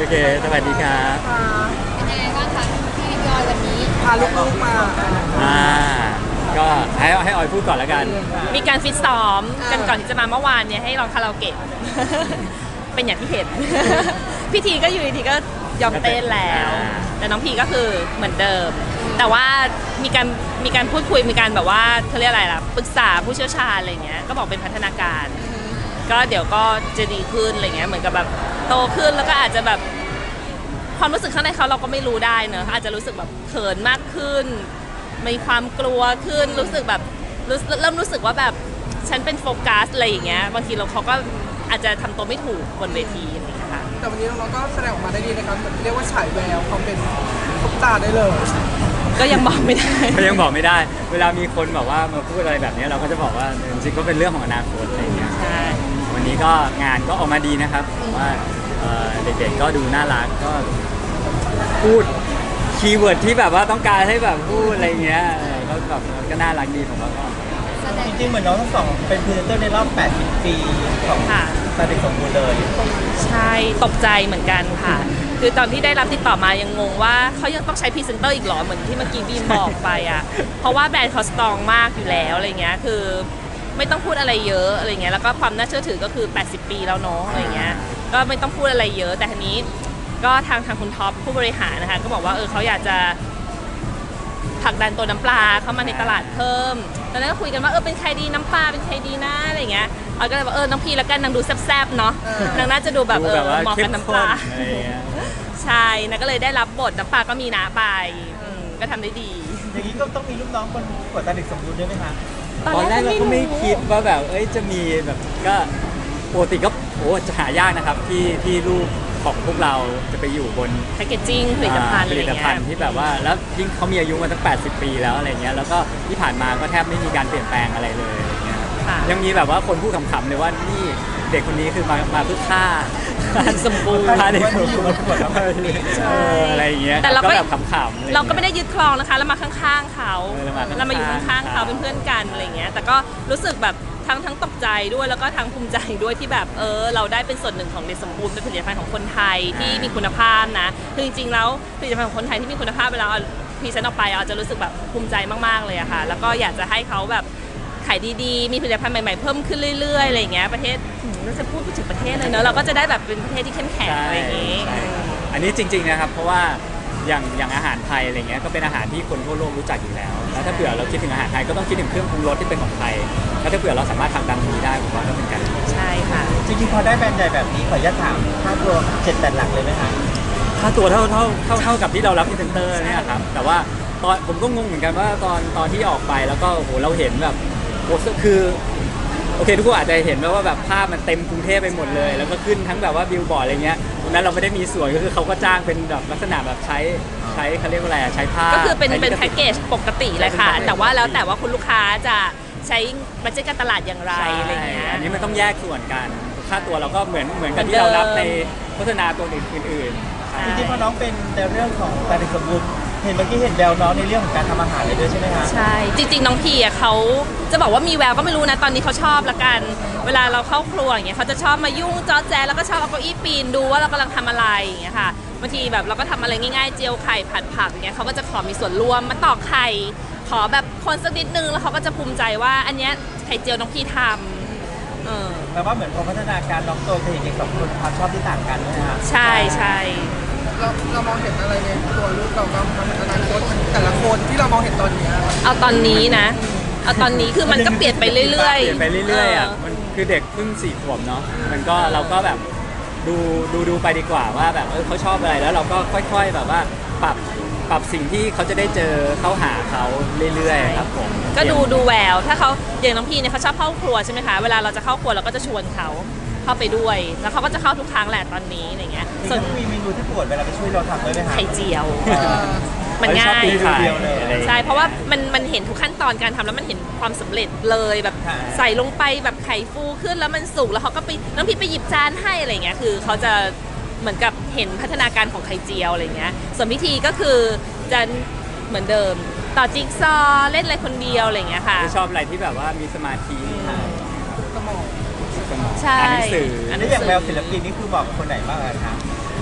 เคสวัสดีครับเป็นยังไงบ้างคะพี่ยอยวันนี้พาลูกๆมาอ่าก็ให้ออยพูดก่อนแล้วกันมีการฟิตซ้อมกันก่อนที่จะมาเมื่อวานเนี่ยให้ร้องคาราโอเกะ เป็นอย่างที่เห็น พี่ทีก็อยู่ดีๆก็ยอมเต้นแล้วแต่น้องพีก็คือเหมือนเดิมแต่ว่ามีการพูดคุยมีการแบบว่าเขาเรียกอะไรล่ะปรึกษาผู้เชี่ยวชาญอะไรเงี้ยก็บอกเป็นพัฒนาการก็เดี๋ยวก็จะดีขึ้นอะไรเงี้ยเหมือนกับแบบโตขึ้นแล้วก็อาจจะแบบความรู้สึกข้างในเขาเราก็ไม่รู้ได้เนอะอาจจะรู้สึกแบบเขินมากขึ้นมีความกลัวขึ้นรู้สึกแบบเริ่มรู้สึกว่าแบบฉันเป็นโฟกัสอะไรอย่างเงี้ยบางทีเขาก็อาจจะทำตัวไม่ถูกบนเวทีอะไรอย่างเงี้ยค่ะแต่วันนี้เราก็แสดงออกมาได้ดีนะครับเรียกว่าฉายแววความเป็นซุปตาร์ได้เลยก็ยังบอกไม่ได้ก็ยังบอกไม่ได้เวลามีคนแบบว่ามาพูดอะไรแบบนี้เราก็จะบอกว่าจริงๆก็เป็นเรื่องของอนาคตอะไรอย่างเงี้ยใช่วันนี้ก็งานก็ออกมาดีนะครับผมว่าเด็กๆก็ดูน่ารักก็พูดคีย์เวิร์ดที่แบบว่าต้องการให้แบบพูดอะไรเงี้ยก็แบบก็น่ารักดีผมว่าก็จริงๆเหมือนน้องทั้งสองเป็นพรีเซนเตอร์ในรอบ 80 ปีของตาเด็กสมบูรณ์เลยใช่ตกใจเหมือนกันค่ะคือตอนที่ได้รับติดต่อมายังงงว่าเขายังต้องใช้พรีเซนเตอร์อีกหรอเหมือนที่เมื่อกี้บีมบอกไปอ่ะเพราะว่าแบรนด์เขาสตรองมากอยู่แล้วอะไรเงี้ยคือไม่ต้องพูดอะไรเยอะอะไรเงี้ยแล้วก็ความน่าเชื่อถือก็คือ80 ปีแล้วเนาะอะไรเงี้ยก็ไม่ต้องพูดอะไรเยอะแต่ทีนี้ก็ทางคุณท็อปผู้บริหารนะคะก็บอกว่าเขาอยากจะผลักดันตัวน้ำปลาเข้ามาในตลาดเพิ่มตอนนั้นก็คุยกันว่าเป็นใครดีน้ำปลาเป็นใครดีนะอะไรเงี้ยออยก็เลยว่าน้องพีแล้วกันนางดูแซ่บๆเนาะนางน่าจะดูแบบเหมาะกับน้ำปลาใช่นะก็เลยได้รับบทน้ำปลาก็มีนะไปก็ทำได้ดีอย่างนี้ก็ต้องมีลูกน้องคนกดตาเด็กสมบูรณ์ด้วยไหมคะตอนแรกเราก็ไม่คิดว่าแบบจะมีแบบก็ปกติก็จะหายากนะครับที่ลูกของพวกเราจะไปอยู่บนแพคเกจจิ้งผลิตภัณฑ์ที่แบบว่าแล้วยิ่งเขามีอายุมาตั้ง80 ปีแล้วอะไรเงี้ยแล้วก็ที่ผ่านมาก็แทบไม่มีการเปลี่ยนแปลงอะไรเลยอะไรเงี้ยยังมีแบบว่าคนพูดขำๆเลยว่านี่เด็กคนนี้คือมาเพื่อฆ่าสมบูรณ์ฆ่าเด็กสมบูรณ์อะไรอย่างเงี้ยแต่เราก็แบบขำๆเราก็ไม่ได้ยึดครองนะคะแล้วมาข้างๆเขาเรามาอยู่ข้างๆเขาเป็นเพื่อนกันอะไรเงี้ยแต่ก็รู้สึกแบบทั้งตกใจด้วยแล้วก็ทั้งภูมิใจด้วยที่แบบเราได้เป็นส่วนหนึ่งของเด็กสมบูรณ์เป็นผลิตภัณฑ์ของคนไทยที่มีคุณภาพนะคือจริงๆแล้วผลิตภัณฑ์ของคนไทยที่มีคุณภาพเวลาพรีเซนต์ออกไปเราจะรู้สึกแบบภูมิใจมากๆเลยอะค่ะแล้วก็อยากจะให้เขาแบบขายดีๆมีผลิตภัณฑ์ใหม่ๆเพิ่มขึ้นเรื่อยๆอะไรอย่างเงี้ยประเทศเราจะพูดถึงประเทศเลยเนอะเราก็จะได้แบบเป็นประเทศที่เข้มแข็งอะไรอย่างงี้อันนี้จริงๆนะครับเพราะว่าอย่างอาหารไทยอะไรเงี้ยก็เป็นอาหารที่คนทั่วโลกรู้จักอยู่แล้วแล้วถ้าเผื่อเราคิดถึงอาหารไทยก็ต้องคิดถึงเครื่องปรุงรสที่เป็นของไทยแล้วถ้าเผื่อเราสามารถทำตามนี้ได้ผมว่าก็เป็นกันใช่ค่ะจริงๆพอได้แบรนด์ใหญ่แบบนี้ขออนุญาตถามค่าตัว7-8 หลักเลยไหมคะค่าตัวเท่ากับที่เรารับพรีเซนเตอร์เนี่ยครับแต่ว่าตอนผมก็งงเหมือนกันว่าตอนที่ออกไปแล้วก็เราเห็นแบบคือโอเคทุกคนอาจจะเห็นว่าแบบภาพมันเต็มกรุงเทพไปหมดเลยแล้วก็ขึ้นทั้งแบบว่าบิลบอร์ดอะไรเงี้ยตรงนั้นเราไม่ได้มีส่วนก็คือเขาก็จ้างเป็นแบบลักษณะแบบใช้เขาเรียกว่าอะไรใช้ผ้าก็คือเป็นแพ็กเกจปกติเลยค่ะแต่ว่าแล้วแต่ว่าคุณลูกค้าจะใช้บัดเจ็ตการตลาดอย่างไรอะไรเงี้ยอันนี้มันต้องแยกส่วนกันค่าตัวเราก็เหมือนกับที่เรารับในโฆษณาตัวอื่นๆจริงๆพอน้องเป็นในเรื่องของตาเด็กสมบูรณ์เห็นเมื่อกี้เห็นแววน้องในเรื่องของการทำอาหารเลยด้วยใช่ไหมคะใช่จริงๆน้องพีเขาจะบอกว่ามีแววก็ไม่รู้นะตอนนี้เขาชอบละกันเวลาเราเข้าครัวอย่างเงี้ยเขาจะชอบมายุ่งจ๊อแจ๊แล้วก็ชอบเอาเก้าอี้ปีนดูว่าเรากำลังทำอะไรอย่างเงี้ยค่ะบางทีแบบเราก็ทำอะไรง่ายๆเจียวไข่ผัดผักอย่างเงี้ยเขาก็จะขอมีส่วนร่วมมาตอกไข่ขอแบบคนสักนิดนึงแล้วเขาก็จะภูมิใจว่าอันเนี้ยไข่เจียวน้องพีทำแปลว่าเหมือนพอพัฒนาการน้องโตไปเห็นเด็กสองคนความชอบที่ต่างกันนะคะใช่ใช่เรามองเห็นอะไรในตัวลูกเราบ้างมันอนาคตแต่ละคนที่เรามองเห็นตอนนี้เอาตอนนี้นะเอาตอนนี้คือมันก็เปลี่ยนไปเรื่อยๆอ่ะมันคือเด็กเพิ่ง4 ขวบเนาะมันก็เราก็แบบดูไปดีกว่าว่าแบบเขาชอบอะไรแล้วเราก็ค่อยๆแบบว่าปรับสิ่งที่เขาจะได้เจอเข้าหาเขาเรื่อยๆครับผมก็ดูแววถ้าเขาอย่างน้องพีเนี่ยเขาชอบเข้าครัวใช่ไหมคะเวลาเราจะเข้าครัวเราก็จะชวนเขาเข้าไปด้วยแล้วเขาก็จะเข้าทุกครั้งแหละตอนนี้อะไรเงี้ยส่วนมีเมนูที่โปรดเวลาไปช่วยเราทำด้วยไหมคะไข่เจียวมันง่ายใช่เพราะว่ามันเห็นทุกขั้นตอนการทำแล้วมันเห็นความสำเร็จเลยแบบใส่ลงไปแบบไข่ฟูขึ้นแล้วมันสุกแล้วเขาก็ไปน้องพี่ไปหยิบจานให้อะไรเงี้ยคือเขาจะเหมือนกับเห็นพัฒนาการของไข่เจียวอะไรเงี้ยส่วนพิธีก็คือจะเหมือนเดิมต่อจิ๊กซอเล่นอะไรคนเดียวอะไรเงี้ยค่ะชอบอะไรที่แบบว่ามีสมาธิสมองใช่หนังสืออันนี้อย่างแววศิลปินนี่คือบอกคนไหนบ้างคะโอ้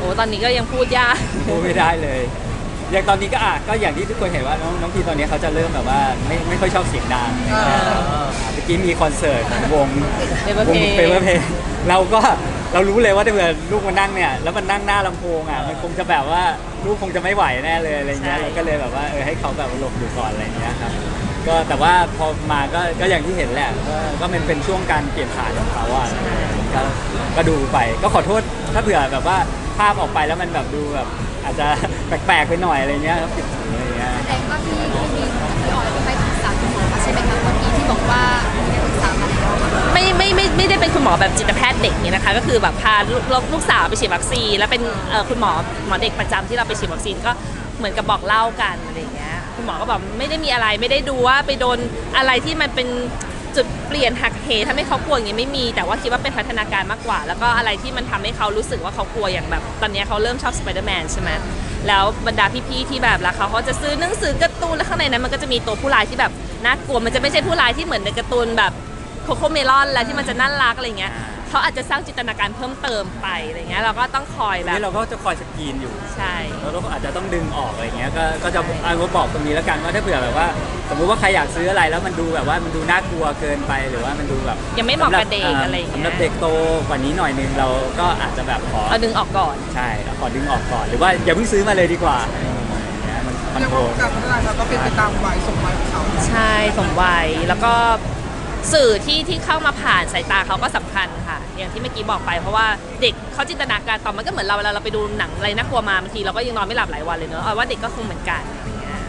อ้ตอนนี้ก็ยังพูดยากพูดไม่ได้เลย อย่างตอนนี้ก็อย่างที่ทุกคนเห็นว่าน้องพีตอนนี้เขาจะเริ่มแบบว่าไม่ค่อยชอบเสียงดังเมื่อกี้มีคอนเสิร์ตของวง Paperplay เปเปอร์เพย์เรารู้เลยว่าถ้าเกิดลูกมานั่งเนี่ยแล้วมันนั่งหน้าลำโพงอ่ะมันคงจะแบบว่าลูกคงจะไม่ไหวแน่เลยอะไรเงี้ยใช่เราก็เลยแบบว่าให้เขาแบบหลบอยู่ก่อนอะไรเงี้ยครับก็แต่ว่าพอมาก็อย่างที่เห็นแหละก็มันเป็นช่วงการเปลี่ยนผ่านของเขาอ่ะก็ดูไปก็ขอโทษถ้าเผื่อแบบว่าภาพออกไปแล้วมันแบบดูแบบอาจจะแปลกๆไปหน่อยอะไรเงี้ยครับปิดหูอะไรเงี้ยแสดงว่าพี่ออยไปปรึกษาคุณหมอมาใช่ไหมคะเมื่อกี้ที่บอกว่าไปปรึกษามาแล้วไม่ได้เป็นคุณหมอแบบจิตแพทย์เด็กนี่นะคะก็คือแบบพาลูกสาวไปฉีดวัคซีนแล้วเป็นคุณหมอเด็กประจำที่เราไปฉีดวัคซีนก็เหมือนกับบอกเล่ากันอะไรอย่างเงี้ยคุณหมอก็บอกไม่ได้มีอะไรไม่ได้ดูว่าไปโดนอะไรที่มันเป็นจุดเปลี่ยนหักเหทำให้เขากลัวอย่างเงี้ยไม่มีแต่ว่าคิดว่าเป็นพัฒนาการมากกว่า แล้วก็อะไรที่มันทำให้เขารู้สึกว่าเขากลัวอย่างแบบตอนนี้เขาเริ่มชอบสไปเดอร์แมนใช่ไหมแล้วบรรดาพี่ๆที่แบบรักเขาจะซื้อหนังสือการ์ตูนแล้วข้างในนั้นมันก็จะมีตัวผู้ร้ายที่แบบน่ากลัวมันจะไม่ใช่ผู้ร้ายที่เหมือนในการ์ตูนแบบโคโค่เมลอนแล้วที่มันจะน่ารักอะไรเงี้ยเขาอาจจะสร้างจินตนาการเพิ่มเติมไปอะไรเงี้ยเราก็ต้องคอยแบบนี่เราก็จะคอยสกรีนอยู่ใช่แล้วเราก็อาจจะต้องดึงออกอะไรเงี้ยก็จะบอกตรงนี้แล้วกันว่าถ้าเผื่อแบบว่าสมมุติว่าใครอยากซื้ออะไรแล้วมันดูแบบว่ามันดูน่ากลัวเกินไปหรือว่ามันดูแบบยังไม่เหมาะกับเด็กอะไรอย่างเงี้ยสำหรับเด็กโตกว่านี้หน่อยนึงเราก็อาจจะแบบขอเอาดึงออกก่อนใช่ขอดึงออกก่อนหรือว่าอย่าเพิ่งซื้อมาเลยดีกว่ามันเรียกโหว่าการพัฒนาเขาก็เป็นไปตามวัยสมวัยของเขาใช่สมวัยแล้วก็สื่อที่เข้ามาผ่านสายตาเขาก็สำคัญค่ะ อย่างที่เมื่อกี้บอกไปเพราะว่าเด็กเขาจินตนาการต่อมันก็เหมือนเราเวลาเราไปดูหนังอะไรน่ากลัวมาบางทีเราก็ยังนอนไม่หลับหลายวันเลยเนอะเอาว่าเด็กก็คงเหมือนกันอะไรเงี้ย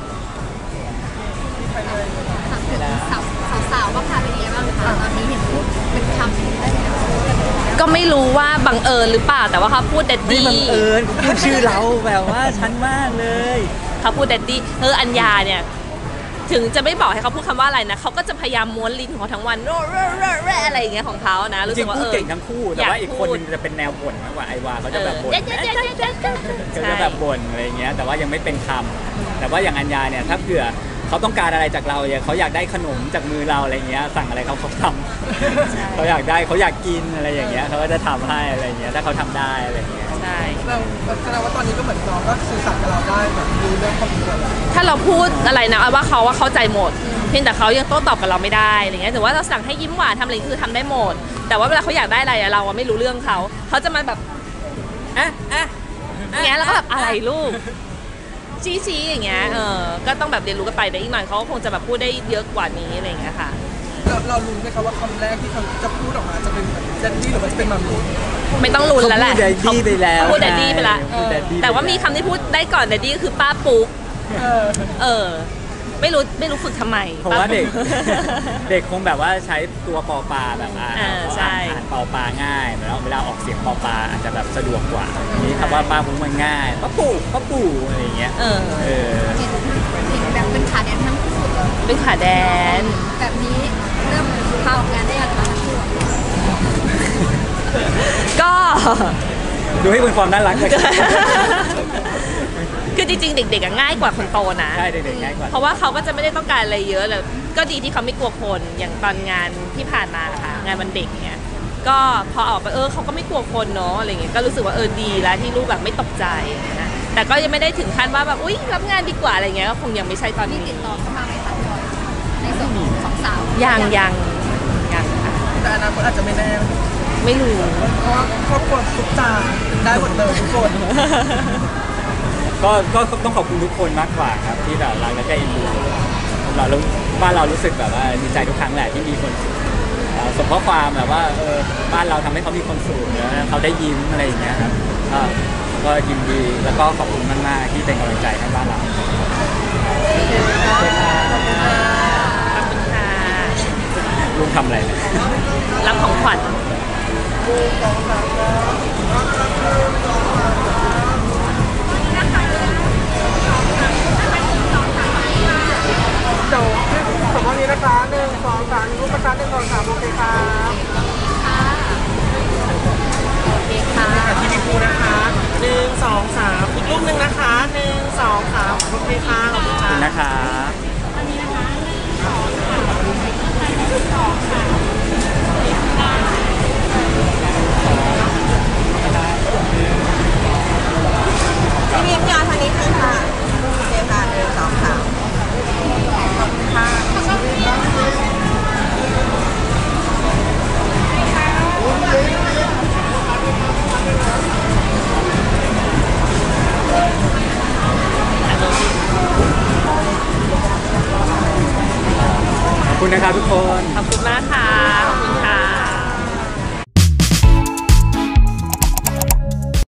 ถามถึงสาวว่าพาไปเรียนบ้างคะตอนนี้เห็นพูดเป็นคำได้แล้วก็ไม่รู้ว่าบังเอิญหรือเปล่าแต่ว่าเขาพูดเดดนี่ดี้บังเอิญพูดชื่อเราแบบว่าชันมากเลยเขาพูดเดดดี้อัญญาเนี่ยถึงจะไม่บอกให้เขาพูดคำว่าอะไรนะเขาก็จะพยายามม้วนลิ้นของเขาทั้งวันอะไรอย่างเงี้ยของเขานะรู้จริสึงกว่าพูดเก่งทั้งคู่แต่ว่าอีกคนนึงจะเป็นแนวบ่นมากกว่าไอวาเขาจะแบบบ่น ก็จะแบบบ่นอะไรเงี้ยแต่ว่ายังไม่เป็นคำแต่ว่าอย่างอัญญาเนี่ยถ้าเผื่อเขาต้องการอะไรจากเราเนี่ยเขาอยากได้ขนมจากมือเราอะไรเงี้ยสั่งอะไรเขาทำเขาอยากได้เขาอยากกินอะไรอย่างเงี้ยเขาก็จะทำให้อะไรเงี้ยถ้าเขาทำได้อะไรเงี้ยใช่เราแสดงว่าตอนนี้ก็เหมือนน้องก็สื่อสารกับเราได้แบบรู้เรื่องความเป็นเราถ้าเราพูดอะไรนะว่าเขาเข้าใจหมดเพียงแต่เขายังโต้ตอบกับเราไม่ได้อะไรเงี้ยแต่ว่าเราสั่งให้ยิ้มหวานทำอะไรคือทำได้หมด แต่ว่าเวลาเขาอยากได้อะไรเราไม่รู้เรื่องเขาจะมาแบบอย่างเงี้ยแล้วก็แบบอะไรลูกชี้อย่างเงี้ยก็ต้องแบบเรียนรู้กันไปแต่อีกหน่อยเขาก็คงจะแบบพูดได้เยอะกว่านี้อะไรอย่างเงี้ยค่ะเรารู้ไหมคะว่าคำแรกที่เขาจะพูดออกมาจะเป็นเจนนี่หรือว่าจะเป็นมัมมี่ไม่ต้องลุ้นแล้วแหละเขาพูด Daddy ไปแล้วเขาพูด Daddy ไปละพูด Daddy แต่ว่ามีคำที่พูดได้ก่อน Daddy ก็คือป้าปุ๊กไม่รู้ฝึกทำไมเพราะว่าเด็ก เด็กคงแบบว่าใช้ตัวปอปลาแบบใช่อ่านปอปลาง่ายแล้วเวลาออกเสียงปอปลาอาจจะแบบสะดวกกว่านี่คำว่าป้าปุ๊มันง่ายป้าปู่อะไรอย่างเงี้ยเออเห็นแบบเป็นขาแดนทั้งคู่เลยเป็นขาแดนแบบนี้เริ่มพาออกงานได้ยังคะทั้งคู่ก็ดูให้เป็นความน่ารักเลยคือจริงๆ เด็กๆอะง่ายกว่าคนโตนะใช่เด็กๆง่ายกว่าเพราะว่าเขาก็จะไม่ได้ต้องการอะไรเยอะเลยก็ดีที่เขาไม่กลัวคนอย่างตอนงานที่ผ่านมาค่ะงานวันเด็กเนี่ยก็พอออกไปเขาก็ไม่กลัวคนเนาะอะไรเงี้ยก็รู้สึกว่าดีแล้วที่ลูกแบบไม่ตกใจนะแต่ก็ยังไม่ได้ถึงขั้นว่าแบบอุ๊ยรับงานดีกว่าอะไรเงี้ยก็คงยังไม่ใช่ตอนมีนี้ติดต่อเข้ามาไหมคะพี่ออยในส่วนของสาวยังค่ะแต่อนาคตอาจจะไม่แน่ไม่รู้เพราะว่าครอบครัวทุกจานได้หมดเลยทุกคนก็ต้องขอบคุณทุกคนมากกว่าครับที่แบบรักและก็เอ็นดูเราบ้านเรารู้สึกแบบว่าดีใจทุกครั้งแหละที่มีคนส่งข้อความแบบว่าบ้านเราทำให้เขามีความสุขแล้วเขาได้ยิ้มอะไรอย่างเงี้ยครับก็ยินดีแล้วก็ขอบคุณมากๆที่เป็นกำลังใจให้บ้านเราขอบคุณค่ะลุงทำอะไรเนี่ยรับของขวัญเดี๋ยวสมมตินี้นะคะ1 2 3รูปประทัด1 2 3โอเคครับโอเคค่ะที่พี่พูนะคะ1 2 3อีกรูปหนึ่งนะคะ1 2 3โอเคค่ะขอบคุณขอบค่ะคุณนะครับคุณนะครับทุกคนขอบคุณมากค่ะ